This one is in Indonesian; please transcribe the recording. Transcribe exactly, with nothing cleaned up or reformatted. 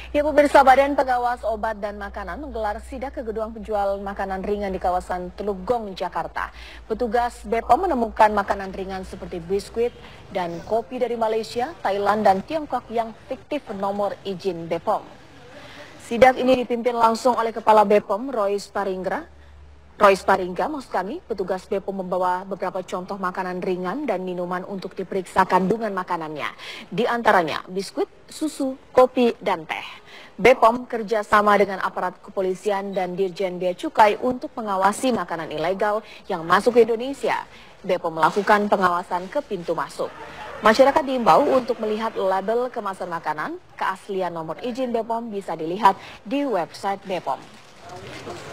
Ya pemirsa, Badan Pengawas Obat dan Makanan menggelar sidak ke gedung penjual makanan ringan di kawasan Teluk Gong, Jakarta. Petugas B P O M menemukan makanan ringan seperti biskuit dan kopi dari Malaysia, Thailand, dan Tiongkok yang fiktif nomor izin B P O M. Sidak ini dipimpin langsung oleh Kepala B P O M, Rois Paringga. Rois Paringga, maksud kami, petugas B P O M membawa beberapa contoh makanan ringan dan minuman untuk diperiksa kandungan makanannya. Di antaranya biskuit, susu, kopi, dan teh. B P O M kerjasama dengan aparat kepolisian dan Dirjen Bea Cukai untuk mengawasi makanan ilegal yang masuk ke Indonesia. B P O M melakukan pengawasan ke pintu masuk. Masyarakat diimbau untuk melihat label kemasan makanan. Keaslian nomor izin B P O M bisa dilihat di website B P O M.